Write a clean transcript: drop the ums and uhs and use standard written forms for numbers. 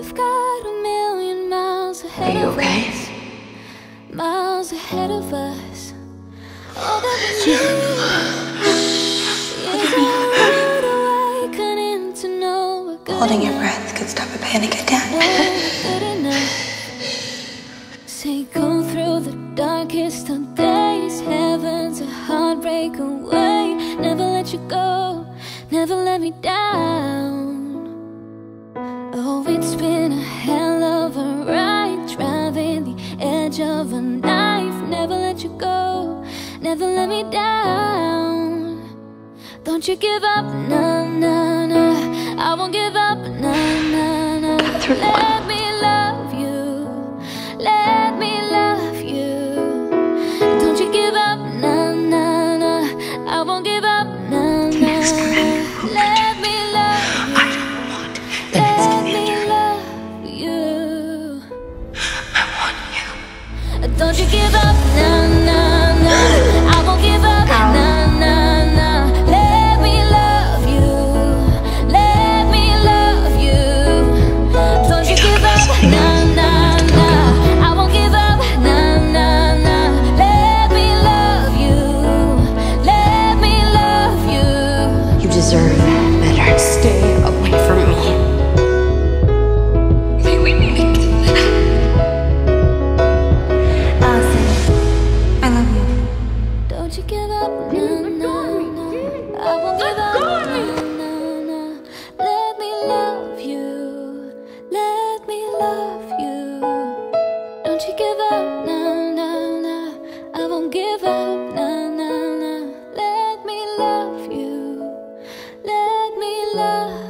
we've got a million miles ahead of us. Miles ahead of us. All that we need is a rude awakening to know we're good. Holding your breath could stop a panic attack. Good enough. Say go through the darkest of days. Heaven's a heartbreak away. Never let you go, never let me down. Oh, it's been a hell of a ride, driving the edge of a knife. Never let you go, never let me down. Don't you give up, nah, nah, nah. I won't give up, nah, nah, nah. Let me love you, let me love you. Don't you give up, nah, nah, nah. I won't give up, nah, nah, nah. Let me love you, let me love you. I want you. Don't you give up, nah, nah, nah. I won't give up, nah, nah, nah. Let me love you, let me love you. Don't you give up, nah, nah, nah. I won't give up, nah, nah, nah. Let me love you, let me love you. You deserve better. Stay away from me. May we make it. I love you. Don't you give up, nah, nah, nah. I won't give up, nah, nah, nah. Let me love you, let me love you. Don't you give up, nah, nah, nah. I won't give up, nah, nah, nah. Let me love you, let me love